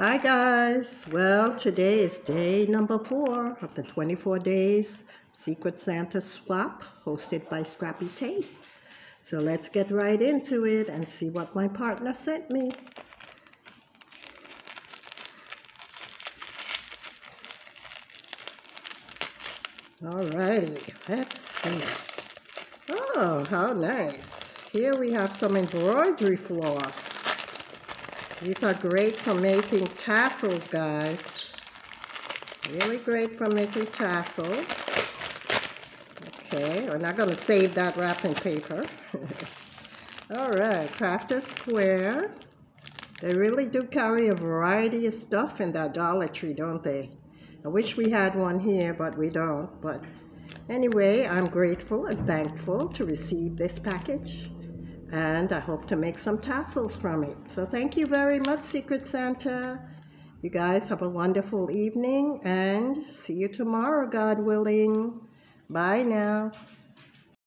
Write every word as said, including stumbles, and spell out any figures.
Hi guys, well today is day number four of the twenty-four days Secret Santa swap hosted by Scrappy Tate. So let's get right into it and see what my partner sent me. Alrighty, let's see. Oh, how nice. Here we have some embroidery floss. These are great for making tassels, guys. Really great for making tassels. Okay, we're not going to save that wrapping paper. Alright, Crafter Square. They really do carry a variety of stuff in that Dollar Tree, don't they? I wish we had one here, but we don't. But anyway, I'm grateful and thankful to receive this package. And I hope to make some tassels from it. So thank you very much, Secret Santa. You guys have a wonderful evening and see you tomorrow, God willing. Bye now.